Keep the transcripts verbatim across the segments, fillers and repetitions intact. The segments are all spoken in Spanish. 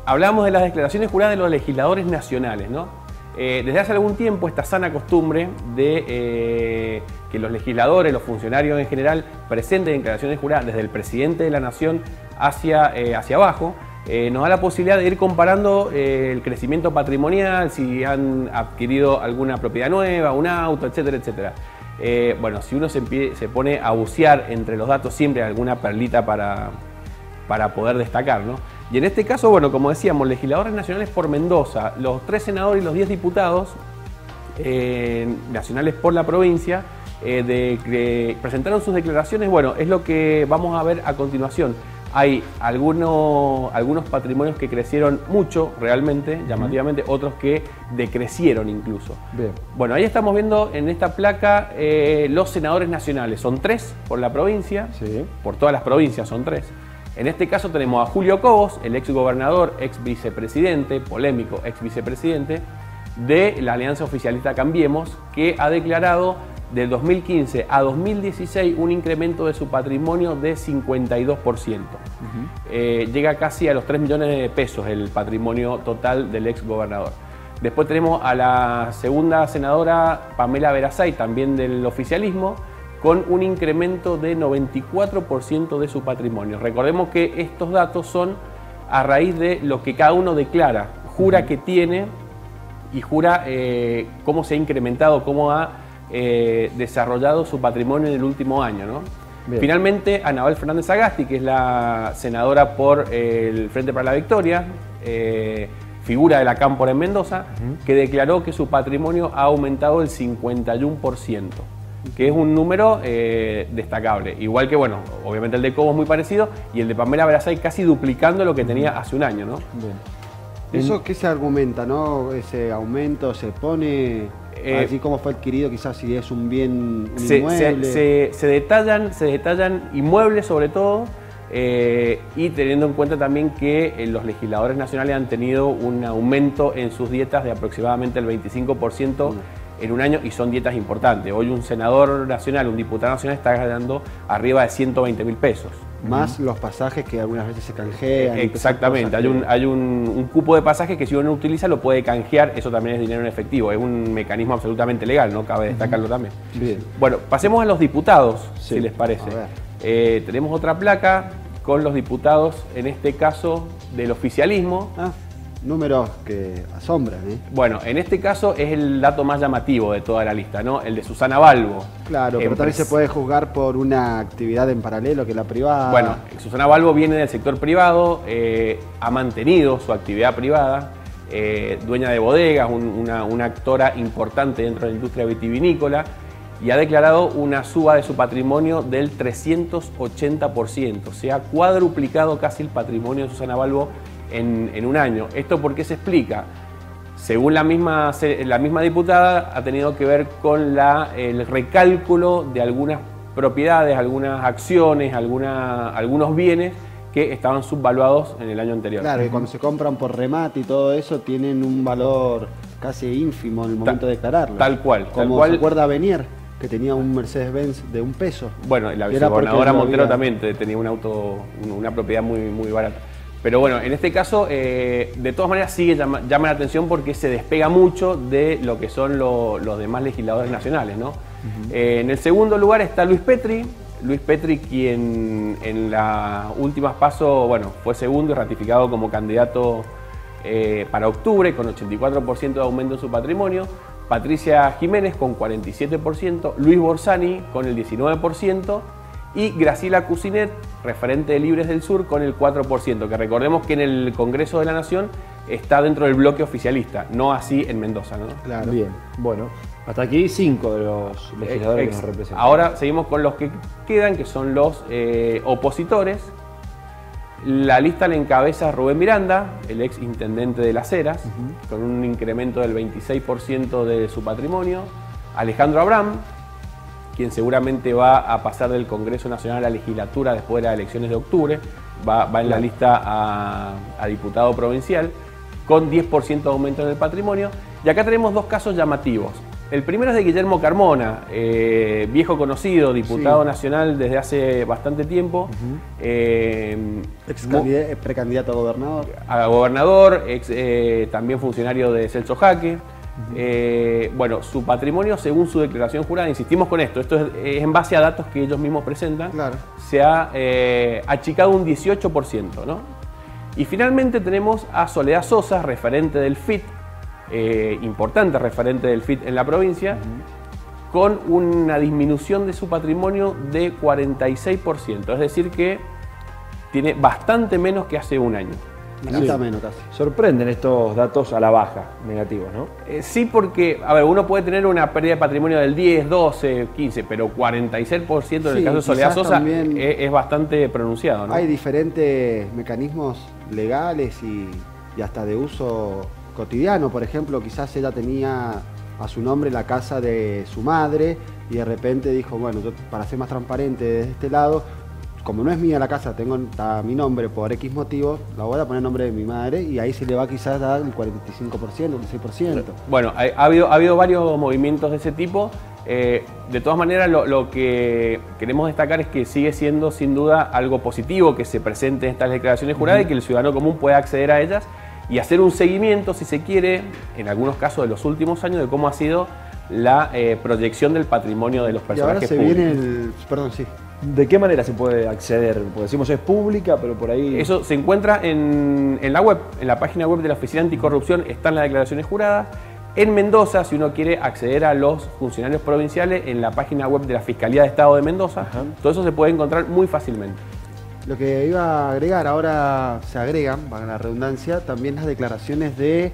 hablábamos de las declaraciones juradas de los legisladores nacionales, ¿no? Eh, desde hace algún tiempo esta sana costumbre de eh, que los legisladores, los funcionarios en general, presenten declaraciones juradas desde el presidente de la Nación hacia, eh, hacia abajo, eh, nos da la posibilidad de ir comparando eh, el crecimiento patrimonial, si han adquirido alguna propiedad nueva, un auto, etcétera, etcétera. Eh, bueno, si uno se, se pone a bucear entre los datos, siempre hay alguna perlita para, para poder destacar, ¿no? Y en este caso, bueno, como decíamos, legisladores nacionales por Mendoza, los tres senadores y los diez diputados eh, nacionales por la provincia, eh, de, de, presentaron sus declaraciones. Bueno, es lo que vamos a ver a continuación. Hay algunos, algunos patrimonios que crecieron mucho, realmente, llamativamente, uh-huh. otros que decrecieron incluso. Bien. Bueno, ahí estamos viendo en esta placa eh, los senadores nacionales. Son tres por la provincia, sí. por todas las provincias son tres. En este caso tenemos a Julio Cobos, el ex gobernador, ex vicepresidente, polémico ex vicepresidente, de la Alianza Oficialista Cambiemos, que ha declarado del dos mil quince a dos mil dieciséis un incremento de su patrimonio de cincuenta y dos por ciento. Uh-huh. eh, llega casi a los tres millones de pesos el patrimonio total del ex gobernador. Después tenemos a la segunda senadora, Pamela Verazay, también del oficialismo, con un incremento de noventa y cuatro por ciento de su patrimonio. Recordemos que estos datos son a raíz de lo que cada uno declara, jura uh-huh. que tiene y jura eh, cómo se ha incrementado, cómo ha eh, desarrollado su patrimonio en el último año, ¿no? Bien. Finalmente, Anabel Fernández Sagasti, que es la senadora por eh, el Frente para la Victoria, eh, figura de la Cámpora en Mendoza, uh-huh. que declaró que su patrimonio ha aumentado el cincuenta y uno por ciento. Que es un número eh, destacable. Igual que, bueno, obviamente el de Cobos muy parecido y el de Pamela Verazay casi duplicando lo que tenía hace un año, ¿no? Bien. ¿Eso qué se argumenta, no? Ese aumento se pone, eh, así como fue adquirido, quizás si es un bien un se, inmueble. Se, se, se, detallan, se detallan inmuebles sobre todo, eh, y teniendo en cuenta también que eh, los legisladores nacionales han tenido un aumento en sus dietas de aproximadamente el veinticinco por ciento. Mm. en un año, y son dietas importantes. Hoy un senador nacional, un diputado nacional está ganando arriba de ciento veinte mil pesos. Más los pasajes que algunas veces se canjean. Exactamente, hay, un, hay un, un cupo de pasajes que si uno no utiliza lo puede canjear, eso también es dinero en efectivo, es un mecanismo absolutamente legal, ¿no? Cabe destacarlo también. Bien. Bueno, pasemos a los diputados, sí. si les parece. Eh, tenemos otra placa con los diputados, en este caso del oficialismo. Ah. Números que asombran, ¿eh? Bueno, en este caso es el dato más llamativo de toda la lista, ¿no? El de Susana Balbo. Claro, pero también se puede juzgar por una actividad en paralelo que la privada. Bueno, Susana Balbo viene del sector privado, eh, ha mantenido su actividad privada, eh, dueña de bodegas, un, una, una actora importante dentro de la industria vitivinícola, y ha declarado una suba de su patrimonio del trescientos ochenta por ciento. Se ha cuadruplicado casi el patrimonio de Susana Balbo En, en un año. ¿Esto por qué se explica? Según la misma, la misma diputada, ha tenido que ver con la, el recálculo de algunas propiedades, algunas acciones, alguna, algunos bienes que estaban subvaluados en el año anterior. Claro, y cuando se compran por remate y todo eso, tienen un valor casi ínfimo en el momento Ta, de declararlo. Tal cual. Como tal cual. se acuerda Benier, que tenía un Mercedes-Benz de un peso. Bueno, y la vicegobernadora Montero había... también tenía un auto, una propiedad muy, muy barata. Pero bueno, en este caso, eh, de todas maneras, sigue llama, llama la atención porque se despega mucho de lo que son lo, los demás legisladores nacionales, ¿no? Uh-huh. eh, en el segundo lugar está Luis Petri. Luis Petri, quien en las últimas pasos, bueno, fue segundo y ratificado como candidato eh, para octubre, con ochenta y cuatro por ciento de aumento en su patrimonio. Patricia Jiménez con cuarenta y siete por ciento. Luis Borsani con el diecinueve por ciento. Y Graciela Cusinet, referente de Libres del Sur, con el cuatro por ciento, que recordemos que en el Congreso de la Nación está dentro del bloque oficialista, no así en Mendoza, ¿no? Claro. Bien, bueno, hasta aquí cinco de los legisladores eh, que nos representan. Ahora seguimos con los que quedan, que son los eh, opositores. La lista la encabeza Rubén Miranda, el ex intendente de Las Heras, uh-huh. con un incremento del veintiséis por ciento de su patrimonio. Alejandro Abraham, quien seguramente va a pasar del Congreso Nacional a la legislatura después de las elecciones de octubre, va, va en la lista a, a diputado provincial, con diez por ciento de aumento en el patrimonio. Y acá tenemos dos casos llamativos. el primero es de Guillermo Carmona, eh, viejo conocido, diputado Sí. nacional desde hace bastante tiempo. Uh-huh. eh, Ex candida- precandidato a gobernador. a gobernador, ex, eh, también funcionario de Celso Jaque. Uh-huh. eh, bueno, su patrimonio, según su declaración jurada, insistimos con esto, esto es, es en base a datos que ellos mismos presentan, Claro. se ha eh, achicado un dieciocho por ciento, ¿no? Y finalmente tenemos a Soledad Sosa, referente del F I T, eh, importante referente del F I T en la provincia, uh-huh. con una disminución de su patrimonio de cuarenta y seis por ciento, es decir que tiene bastante menos que hace un año. La mitad menos casi. Sorprenden estos datos a la baja, negativos, ¿no? Eh, sí, porque, a ver, uno puede tener una pérdida de patrimonio del diez, doce, quince, pero cuarenta y seis por ciento en el Sí, caso de Soledad quizás Sosa también es, es bastante pronunciado, ¿no? Hay diferentes mecanismos legales y, y hasta de uso cotidiano. Por ejemplo, quizás ella tenía a su nombre la casa de su madre y de repente dijo, bueno, yo para ser más transparente desde este lado, como no es mía la casa, tengo está mi nombre por X motivo, la voy a poner nombre de mi madre y ahí se le va quizás a dar el cuarenta y cinco por ciento, el seis por ciento. Bueno, ha, ha, habido, ha habido varios movimientos de ese tipo. Eh, de todas maneras, lo, lo que queremos destacar es que sigue siendo sin duda algo positivo que se presente en estas declaraciones juradas uh-huh. y que el ciudadano común pueda acceder a ellas y hacer un seguimiento, si se quiere, en algunos casos de los últimos años, de cómo ha sido la eh, proyección del patrimonio de los personajes y ahora se públicos. Viene el, perdón, sí. ¿De qué manera se puede acceder? Porque decimos es pública, pero por ahí... Eso se encuentra en, en la web, en la página web de la Oficina Anticorrupción, están las declaraciones juradas. En Mendoza, si uno quiere acceder a los funcionarios provinciales, en la página web de la Fiscalía de Estado de Mendoza, ajá. todo eso se puede encontrar muy fácilmente. Lo que iba a agregar, ahora se agregan, para la redundancia, también las declaraciones de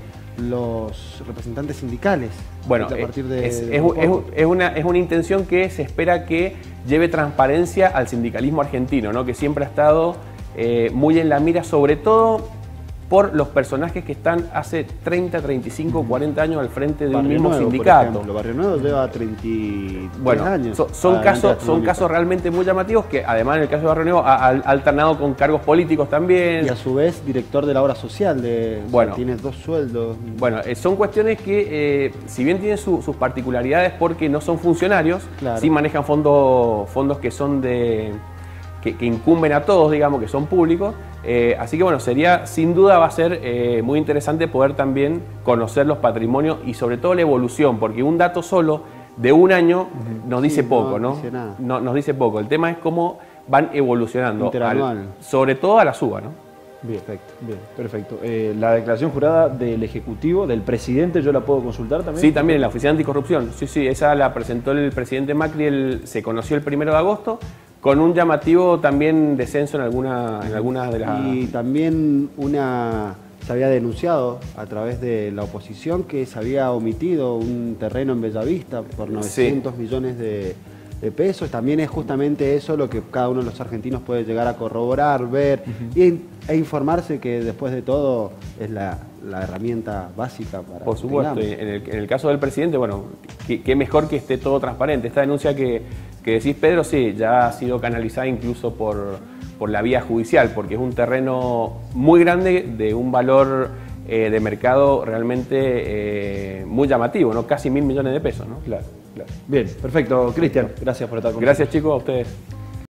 los representantes sindicales. Bueno, a partir de, es, de es, es, es, una, es una intención que se espera que lleve transparencia al sindicalismo argentino, ¿no? Que siempre ha estado eh, muy en la mira, sobre todo por los personajes que están hace treinta, treinta y cinco, cuarenta años al frente de Barrio un mismo Nuevo, sindicato. Por Barrio Nuevo lleva treinta y tres bueno, años. Son, son, casos, son casos realmente muy llamativos que además en el caso de Barrio Nuevo ha, ha alternado con cargos políticos también. Y a su vez director de la obra social, de, bueno, o sea, tiene dos sueldos. Bueno, eh, son cuestiones que eh, si bien tienen su, sus particularidades porque no son funcionarios, claro. sí manejan fondos, fondos que son de... Que, que incumben a todos, digamos, que son públicos. Eh, así que bueno, sería, sin duda va a ser eh, muy interesante poder también conocer los patrimonios y sobre todo la evolución, porque un dato solo de un año nos dice sí, poco, ¿no? Dice nada. No, nos dice poco. El tema es cómo van evolucionando, al, sobre todo a la suba, ¿no? Bien, perfecto. Bien, perfecto. Eh, la declaración jurada del Ejecutivo, del presidente, ¿yo la puedo consultar también? Sí, también en la Oficina Anticorrupción. Sí, sí, esa la presentó el presidente Macri, el, se conoció el primero de agosto. Con un llamativo también descenso en, alguna, en algunas de las... Y también una se había denunciado a través de la oposición que se había omitido un terreno en Bellavista por novecientos sí. millones de, de pesos. También es justamente eso lo que cada uno de los argentinos puede llegar a corroborar, ver uh-huh. y, e informarse que después de todo es la, la herramienta básica para... Por supuesto, en el, en el caso del presidente, bueno, qué, qué mejor que esté todo transparente. Esta denuncia que... que decís, Pedro, sí, ya ha sido canalizada incluso por, por la vía judicial, porque es un terreno muy grande de un valor eh, de mercado realmente eh, muy llamativo, ¿no? Casi mil millones de pesos, ¿no? Claro, claro. Bien, perfecto, Cristian, gracias por estar con nosotros. Gracias, chicos, a ustedes.